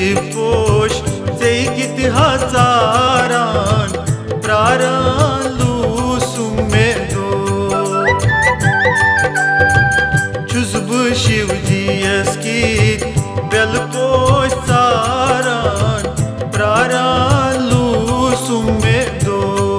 पोश से कित हजारान प्रारान लूसुम में दो चुजब शिव जी की बेल पोश सारान प्रारान लूसुम में दो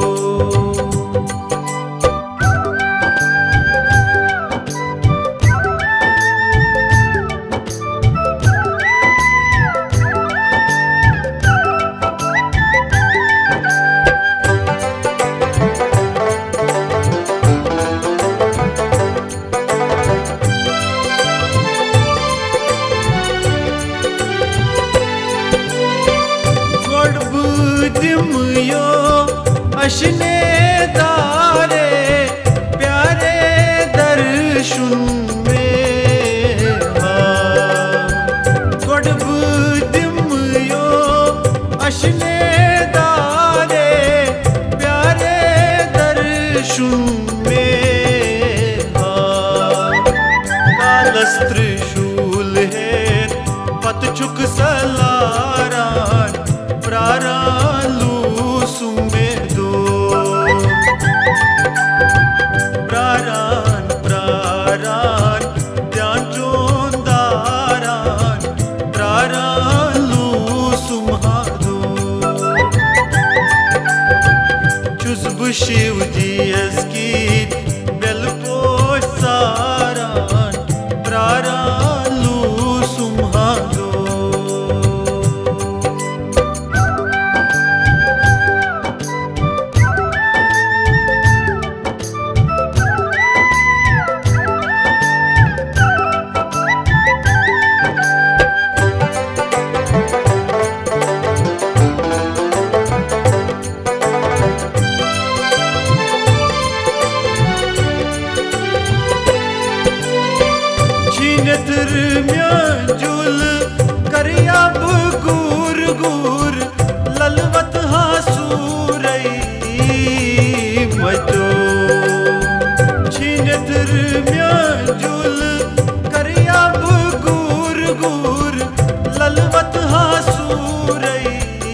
अशने दारे प्यारे दर्शन में गोडब दिम यो अशने दारे प्यारे दर्शन में कालस्त्र शूल है पतचुक सलारान प्रारालू सुमे प्रारान प्रारान ध्यान चोंदारान प्रारान लू सुम्हादो चुजब शिव जी की बेल पोश सारान प्रारान लू सुम्हादो जुल करियाब गुर गुर ललवत हासूरई मजो छीन जुल करियाब गुर गुर ललवत हासूरई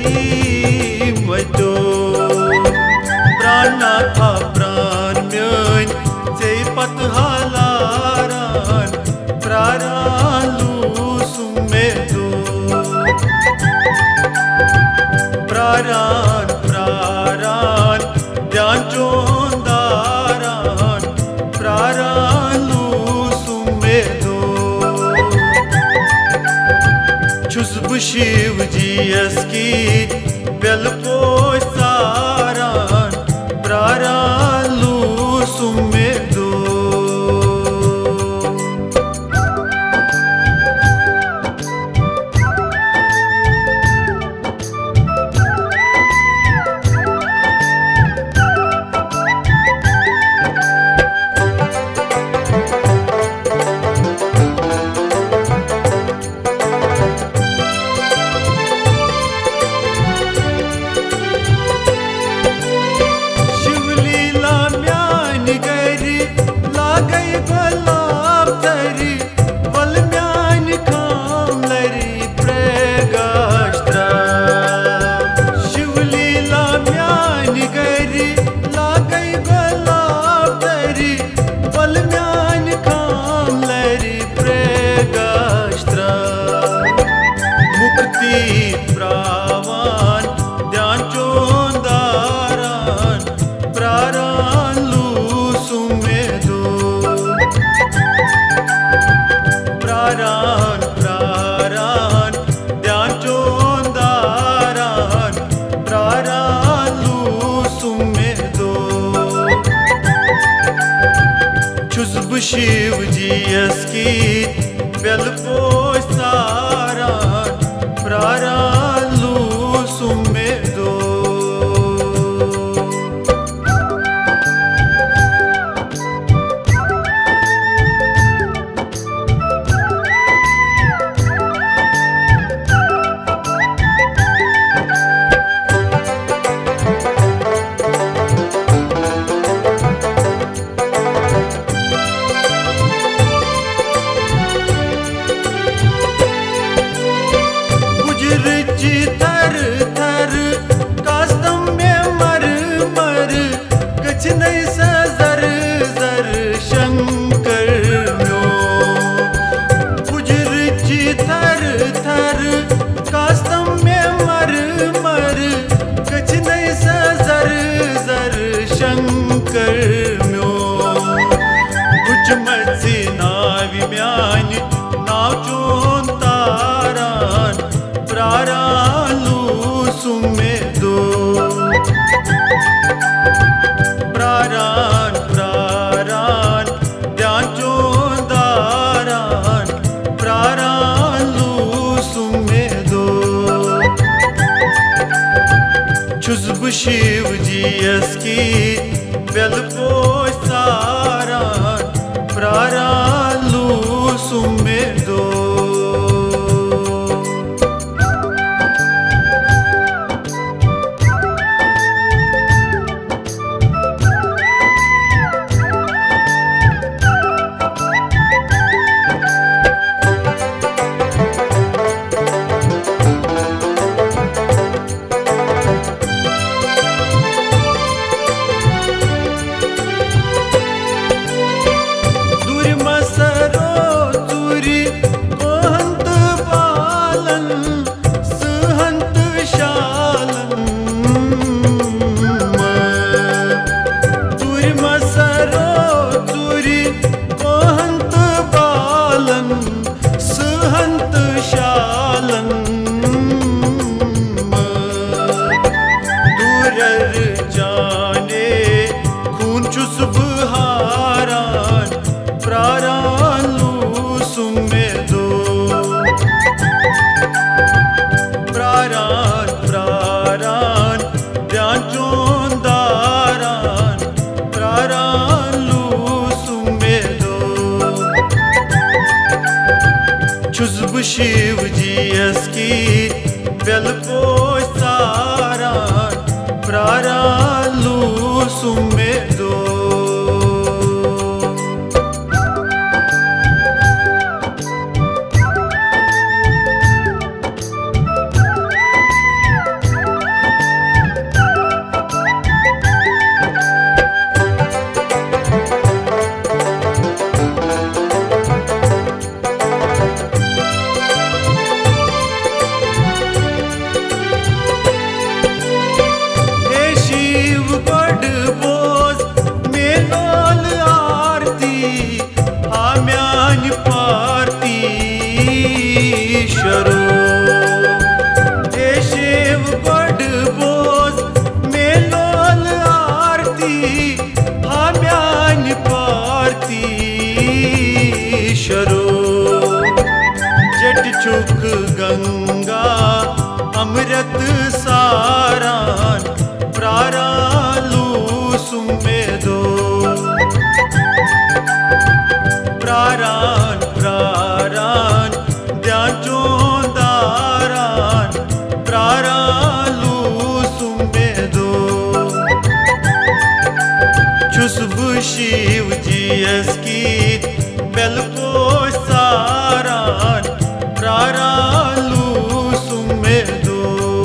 मजो प्राणा था प्राण म्योन से पत हालारान प्रारान लूसुम में दो प्रारान प्रारान ध्यान चोंदारान प्रारान लूसुम में दो चुजब शिव जी की बेल पोश सारान प्रारान लूसुम में दो प्रावान ध्यान चोंदारान प्रारान लूसुम में दो प्रारान प्रारान ध्यान चोंदारान प्रारान लूसुम में दो चुजब शिव जी की बेल पोश सारान प्रारान लूसुम में दो मजी नावि म्यानि नाव चोन तारान प्रारान लूसुम में दो प्रारान प्रारान ध्यान चोन दारान प्रारान लूसुम में दो छुस बु शिव जी की बेल पोश सारान प्रारान लूसुम में दो प्रारान लूसुम में दो प्रारान प्रारान ध्यान चोन दारान प्रारान लूसुम में दो छुस बु शिव जी की बेल पोश सारान प्रारान लूसुम में दो चुक गंगा अमृत सारान प्रारान लूसुम में दो प्रारान प्रारान ध्यान चोन दारान प्रारान लूसुम में दो छुस बु शिव जी की बेल पोश सारान प्रारान लूसुम में दो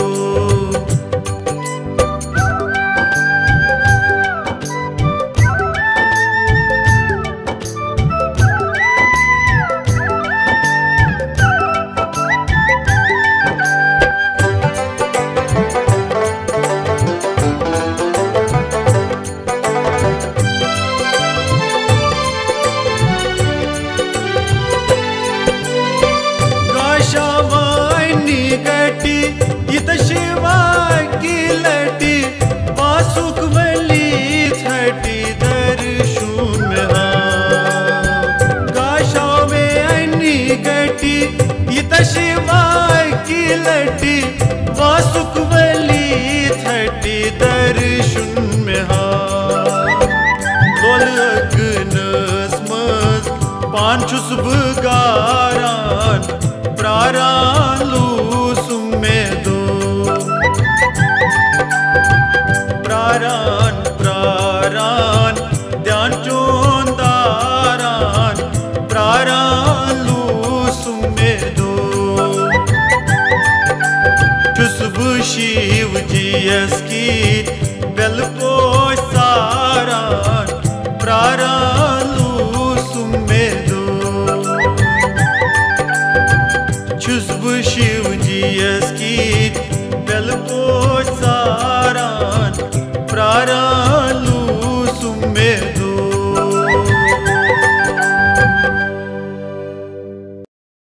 इत शिवा की लटी वासुक वली छठी दर्शुन काशाव में अन्नी गटी इत शिवा की लटी वासुक वली छठी दर्शुन में लोलगनस्मस पान छुस बगारान प्रारान लूसुम में दो प्रारान प्रारान ध्यान चोन दारान प्रारान लूसुम में दो छुस बु शिव जी की बेल पोश सारान प्रारान लूसुम में दो छुस बु शिव जी की बेल पोश